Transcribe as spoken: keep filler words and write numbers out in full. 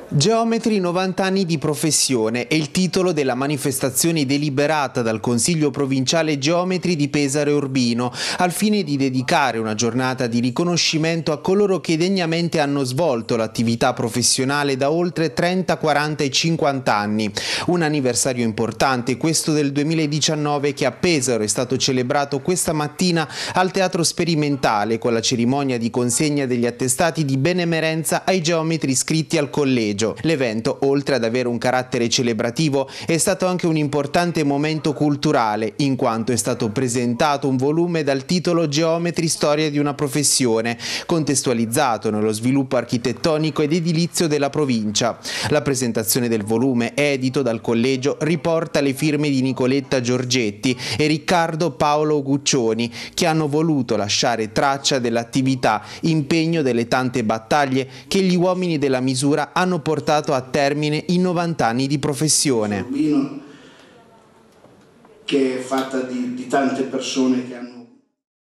Geometri novanta anni di professione è il titolo della manifestazione deliberata dal Consiglio Provinciale Geometri di Pesaro e Urbino, al fine di dedicare una giornata di riconoscimento a coloro che degnamente hanno svolto l'attività professionale da oltre trenta, quaranta e cinquanta anni. Un anniversario importante, questo del duemiladiciannove, che a Pesaro è stato celebrato questa mattina al Teatro Sperimentale con la cerimonia di consegna degli attestati di benemerenza ai geometri iscritti al collegio. L'evento, oltre ad avere un carattere celebrativo, è stato anche un importante momento culturale, in quanto è stato presentato un volume dal titolo Geometri, storia di una professione, contestualizzato nello sviluppo architettonico ed edilizio della provincia. La presentazione del volume, edito dal collegio, riporta le firme di Nicoletta Giorgetti e Riccardo Paolo Guccioni, che hanno voluto lasciare traccia dell'attività, impegno delle tante battaglie che gli uomini della misura hanno portato a termine in novanta anni di professione. Urbino, che è fatta di, di tante persone che hanno